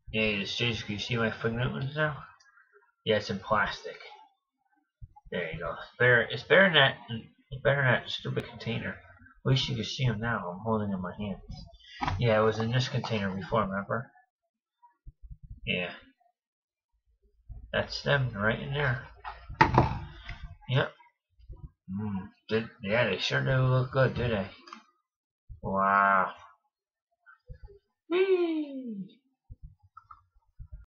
Yeah, the stage. Can you see my footnote ones now? Yeah, it's in plastic. There you go. It's better than that. It's better than that stupid container. At least you can see them now. I'm holding in my hands. Yeah, it was in this container before. Remember? Yeah, that's them right in there. Yep. Yeah, they sure do look good, do they? Wow.